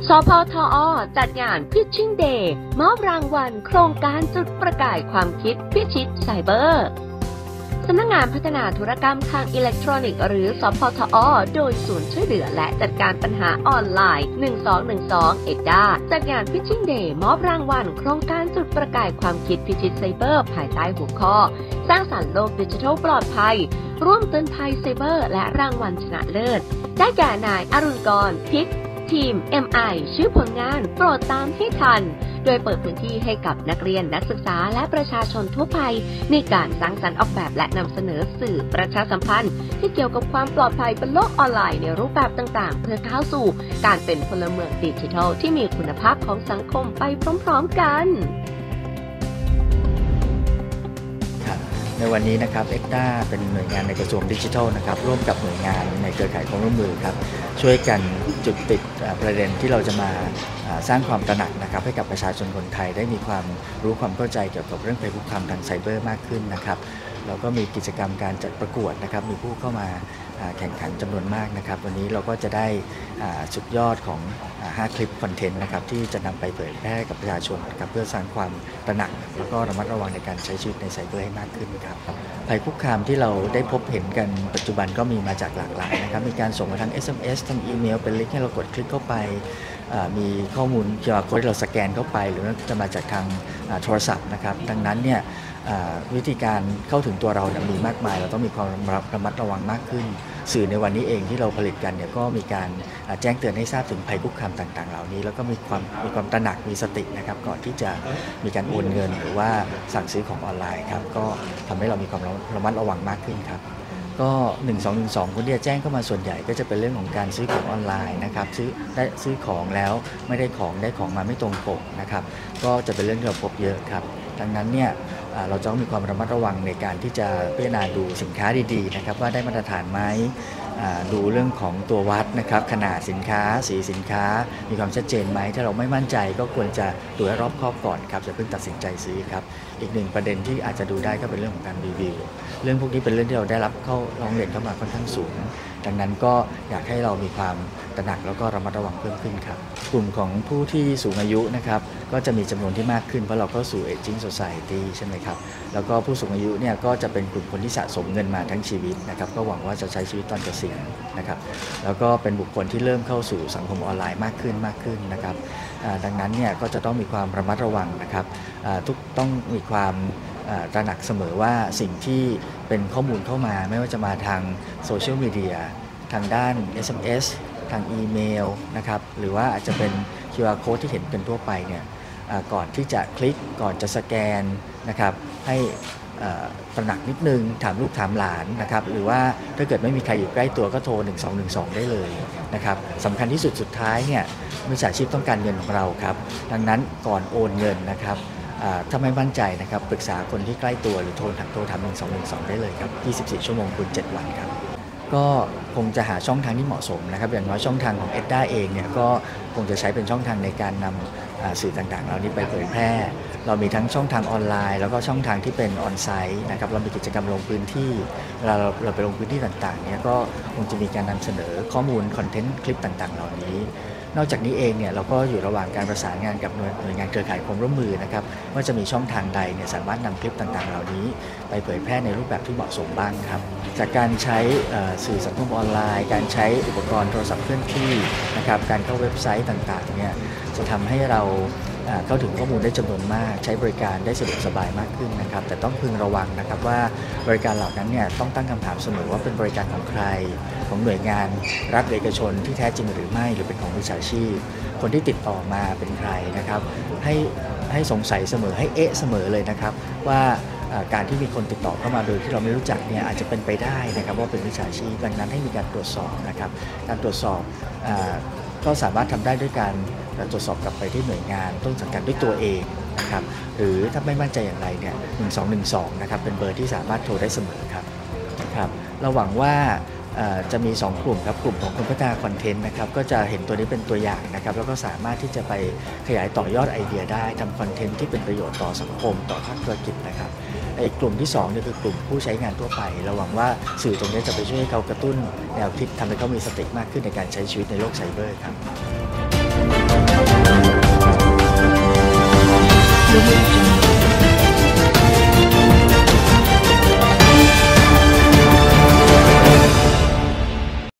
สพทอจัดงาน Pitching Day มอบรางวัลโครงการจุดประกายความคิดพิชิตไซเบอร์สำนักงานพัฒนาธุรกรรมทางอิเล็กทรอนิกส์หรือสพทอโดยศูนย์ช่วยเหลือและจัดการปัญหาออนไลน์ 1212 เอ็ดดาจัดงาน Pitching Day มอบรางวัลโครงการจุดประกายความคิดพิชิตไซเบอร์ภายใต้หัวข้อสร้างสรรค์โลกดิจิทัลปลอดภัยร่วมเตือนภัยไซเบอร์และรางวัลชนะเลิศได้แก่นายอรุณกรพิกทีม MI ชื่อผลงานโปรดตามให้ทันโดยเปิดพื้นที่ให้กับนักเรียนนักศึกษาและประชาชนทั่วไปในการสร้างสรรค์ออกแบบและนำเสนอสื่อประชาสัมพันธ์ที่เกี่ยวกับความปลอดภัยบนโลกออนไลน์ในรูปแบบต่างๆเพื่อก้าวสู่การเป็นพลเมืองดิจิทัลที่มีคุณภาพของสังคมไปพร้อมๆกันในวันนี้นะครับเอ็กด้าเป็นหน่วยงานในกระทรวงดิจิทัลนะครับร่วมกับหน่วยงานในเครือข่ายความร่วมมือครับช่วยกันจุดติดประเด็นที่เราจะมาสร้างความตระหนักนะครับให้กับประชาชนคนไทยได้มีความรู้ความเข้าใจเกี่ยวกับเรื่องภัยคุกคามทางไซเบอร์มากขึ้นนะครับเราก็มีกิจกรรมการจัดประกวดนะครับมีผู้เข้ามาแข่งขันจำนวนมากนะครับวันนี้เราก็จะได้สุดยอดของ5 คลิปคอนเทนต์นะครับที่จะนำไปเผยแพร่กับประชาชนนะครับเพื่อสร้างความตระหนักแล้วก็ระมัดระวังในการใช้ชีวิตในไซเบอร์ให้มากขึ้นครับภัยคุกคามที่เราได้พบเห็นกันปัจจุบันก็มีมาจากหลากหลายนะครับมีการส่งมาทาง SMS ทางอีเมลเป็นลิงก์ให้เรากดคลิกเข้าไปมีข้อมูล QR Code ที่เราสแกนเข้าไปหรือว่าจะมาจากทางโทรศัพท์นะครับดังนั้นเนี่ยวิธีการเข้าถึงตัวเรามีมากมายเราต้องมีความระมัดระวังมากขึ้นสื่อในวันนี้เองที่เราผลิตกันเนี่ยก็มีการแจ้งเตือนให้ทราบถึงภัยคุกคามต่างๆเหล่านี้แล้วก็มีความตระหนักมีสตินะครับก่อนที่จะมีการโอนเงินหรือว่าสั่งซื้อของออนไลน์ครับก็ทำให้เรามีความระมัดระวังมากขึ้นครับก็1212คนที่จะแจ้งเข้ามาส่วนใหญ่ก็จะเป็นเรื่องของการซื้อของออนไลน์นะครับซื้อของแล้วไม่ได้ของมาไม่ตรงปกนะครับก็จะเป็นเรื่องที่เราพบเยอะครับดังนั้นเนี่ยเราจะต้องมีความระมัดระวังในการที่จะพิจารณาดูสินค้าดีๆนะครับว่าได้มาตรฐานไหมดูเรื่องของตัววัดนะครับขนาดสินค้าสีสินค้ามีความชัดเจนไหมถ้าเราไม่มั่นใจก็ควรจะดูให้รอบคอบก่อนครับจะเพิ่งตัดสินใจซื้อครับอีกหนึ่งประเด็นที่อาจจะดูได้ก็เป็นเรื่องของการรีวิวเรื่องพวกนี้เป็นเรื่องที่เราได้รับเข้าร้องเรียนเข้ามาค่อนข้างสูงดังนั้นก็อยากให้เรามีความตระหนักแล้วก็ระมัดระวังเพิ่มขึ้นครับกลุ่มของผู้ที่สูงอายุนะครับก็จะมีจำนวนที่มากขึ้นเพราะเราเข้าสู่ Aging Society ใช่ไหมครับแล้วก็ผู้สูงอายุเนี่ยก็จะเป็นกลุ่มคนที่สะสมเงินมาทั้งชีวิตนะครับก็หวังว่าจะใช้ชีวิตตอนเกษียณนะครับแล้วก็เป็นบุคคลที่เริ่มเข้าสู่สังคมออนไลน์มากขึ้นนะครับดังนั้นเนี่ยก็จะต้องมีความระมัดระวังนะครับต้องมีความตระหนักเสมอว่าสิ่งที่เป็นข้อมูลเข้ามาไม่ว่าจะมาทางโซเชียลมีเดียทางด้าน SMS ทางอีเมลนะครับหรือว่าอาจจะเป็น QR Code ที่เห็นกันทั่วไปเนี่ยก่อนที่จะคลิกก่อนจะสแกนนะครับให้ตระหนักนิดนึงถามลูกถามหลานนะครับหรือว่าถ้าเกิดไม่มีใครอยู่ใกล้ตัวก็โทร1212ได้เลยนะครับสำคัญที่สุดท้ายเนี่ยมิจฉาชีพต้องการเงินของเราครับดังนั้นก่อนโอนเงินนะครับถ้าไม่มั่นใจนะครับปรึกษาคนที่ใกล้ตัวหรือโทรถาม1212ได้เลยครับ24 ชั่วโมงคูณ 7 วันครับก็คงจะหาช่องทางที่เหมาะสมนะครับอย่างน้อยช่องทางของ EDDA เองเนี่ยก็คงจะใช้เป็นช่องทางในการนำสื่อต่างๆเหล่านี้ไปเผยแพร่เรามีทั้งช่องทางออนไลน์แล้วก็ช่องทางที่เป็นออนไซต์นะครับเรามีกิจกรรมลงพื้นที่เวลาเราไปลงพื้นที่ต่างๆเนี่ยก็คงจะมีการนำเสนอข้อมูลคอนเทนต์คลิปต่างๆเหล่านี้นอกจากนี้เองเนี่ยเราก็อยู่ระหว่างการประสานงานกับหน่วยงานเครือข่ายความร่วมมือนะครับว่าจะมีช่องทางใดเนี่ยสามารถนำคลิปต่างๆเหล่านี้ไปเผยแพร่ในรูปแบบที่เหมาะสมบ้างครับจากการใช้สื่อสังคมออนไลน์การใช้อุปกรณ์โทรศัพท์เคลื่อนที่นะครับการเข้าเว็บไซต์ต่างๆเนี่ยจะทำให้เราเข้าถึงข้อมูลได้จำนวนมากใช้บริการได้สะดวกสบายมากขึ้นนะครับแต่ต้องพึงระวังนะครับว่าบริการเหล่านั้นเนี่ยต้องตั้งคำถามเสมอว่าเป็นบริการของใครของหน่วยงานรัฐเอกชนที่แท้จริงหรือไม่หรือเป็นของวิชาชีพคนที่ติดต่อมาเป็นใครนะครับให้สงสัยเสมอให้เสมอเลยนะครับว่าการที่มีคนติดต่อเข้ามาโดยที่เราไม่รู้จักเนี่ยอาจจะเป็นไปได้นะครับว่าเป็นวิชาชีพดังนั้นให้มีการตรวจสอบนะครับการตรวจสอบก็สามารถทำได้ด้วยการตรวจสอบกลับไปที่หน่วยงานต้นสังกัดด้วยตัวเองนะครับหรือถ้าไม่มั่นใจอย่างไรเนี่ย1212นะครับเป็นเบอร์ที่สามารถโทรได้เสมอครับเราหวังว่าจะมี2 กลุ่มครับกลุ่มของคนพัฒนาคอนเทนต์นะครับก็จะเห็นตัวนี้เป็นตัวอย่างนะครับแล้วก็สามารถที่จะไปขยายต่อยอดไอเดียได้ทำคอนเทนต์ที่เป็นประโยชน์ต่อสังคมต่อภาคธุรกิจนะครับอีกกลุ่มที่2เนี่ยคือกลุ่มผู้ใช้งานทั่วไปเราหวังว่าสื่อตรงนี้จะไปช่วยให้เขากระตุ้นแนวคิดทำให้เขามีสติมากขึ้นในการใช้ชีวิตในโลกไซเบอร์ครับ Moving